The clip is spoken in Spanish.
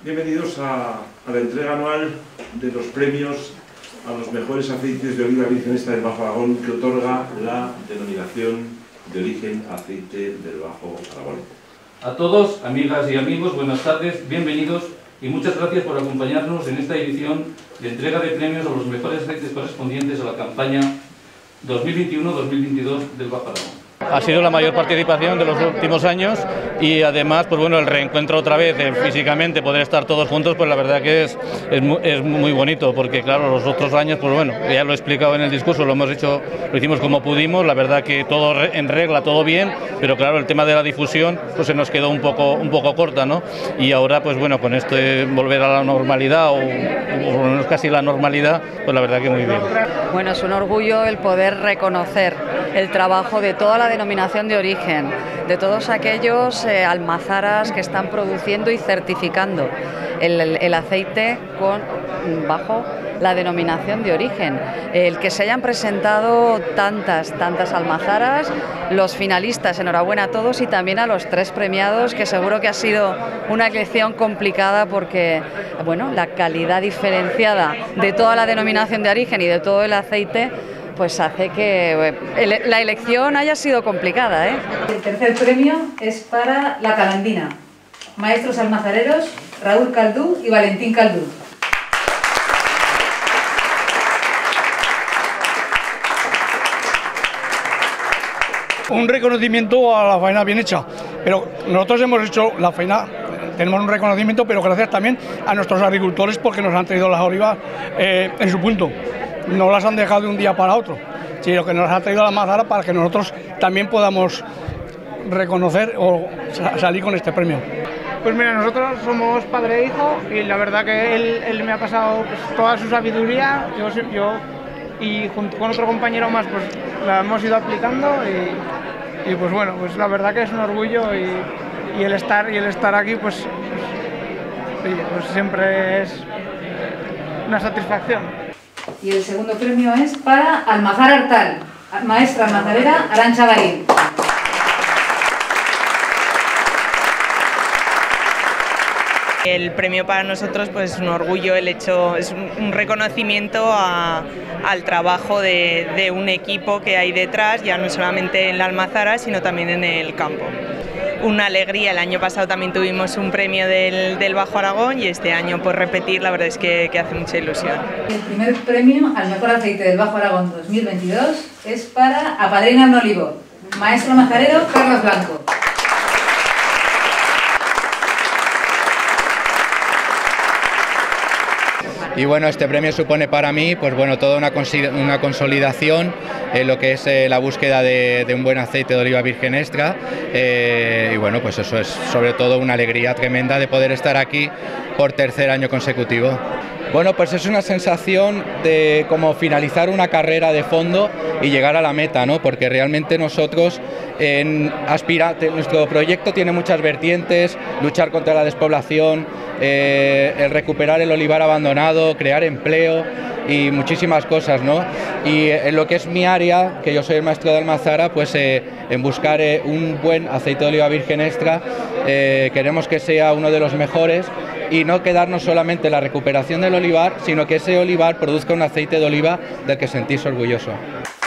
Bienvenidos a la entrega anual de los premios a los mejores aceites de oliva virgen extra del Bajo Aragón que otorga la denominación de origen aceite del Bajo Aragón. A todos, amigas y amigos, buenas tardes, bienvenidos y muchas gracias por acompañarnos en esta edición de entrega de premios a los mejores aceites correspondientes a la campaña 2021-2022 del Bajo Aragón. Ha sido la mayor participación de los últimos años y además, pues bueno, el reencuentro otra vez físicamente, poder estar todos juntos, pues la verdad que es muy bonito, porque claro, los otros años, pues bueno, ya lo he explicado en el discurso, lo hicimos como pudimos, la verdad que todo en regla, todo bien, pero claro, el tema de la difusión, pues se nos quedó un poco corta, ¿no? Y ahora, pues bueno, con esto de volver a la normalidad, o por lo menos casi la normalidad, pues la verdad que muy bien. Bueno, es un orgullo el poder reconocer el trabajo de toda la denominación de origen, de todos aquellos almazaras que están produciendo y certificando el aceite bajo la denominación de origen. El que se hayan presentado tantas almazaras, los finalistas, enhorabuena a todos, y también a los 3 premiados, que seguro que ha sido una elección complicada porque, bueno, la calidad diferenciada de toda la denominación de origen y de todo el aceite pues hace que la elección haya sido complicada, ¿eh? El tercer premio es para La Calandina, maestros almazareros Raúl Caldú y Valentín Caldú. Un reconocimiento a la faena bien hecha, pero nosotros hemos hecho la faena, tenemos un reconocimiento, pero gracias también a nuestros agricultores porque nos han traído las olivas en su punto. No las han dejado de un día para otro, sino que nos ha traído la almazara para que nosotros también podamos reconocer o salir con este premio. Pues mira, nosotros somos padre e hijo y la verdad que él me ha pasado pues, toda su sabiduría, yo y junto con otro compañero más pues la hemos ido aplicando y pues bueno, pues la verdad que es un orgullo y el estar aquí pues siempre es una satisfacción. Y el segundo premio es para Almazar Artal, maestra almazarera Arantxa Garín. El premio para nosotros pues, es un orgullo, es un reconocimiento al trabajo de un equipo que hay detrás, ya no solamente en la almazara, sino también en el campo. Una alegría, el año pasado también tuvimos un premio del Bajo Aragón y este año por repetir, la verdad es que hace mucha ilusión. El primer premio al mejor aceite del Bajo Aragón 2022 es para Apadrina un Olivo, maestro almazarero Carlos Blanco. Y bueno, este premio supone para mí pues bueno, toda una consolidación en lo que es la búsqueda de un buen aceite de oliva virgen extra y bueno, pues eso es sobre todo una alegría tremenda de poder estar aquí por tercer año consecutivo. Bueno, pues es una sensación de como finalizar una carrera de fondo y llegar a la meta, ¿no? Porque realmente nosotros nuestro proyecto tiene muchas vertientes: luchar contra la despoblación, el recuperar el olivar abandonado, crear empleo y muchísimas cosas, ¿no? Y en lo que es mi área, que yo soy el maestro de almazara, pues en buscar un buen aceite de oliva virgen extra, queremos que sea uno de los mejores y no quedarnos solamente en la recuperación del olivar, sino que ese olivar produzca un aceite de oliva del que sentirse orgulloso.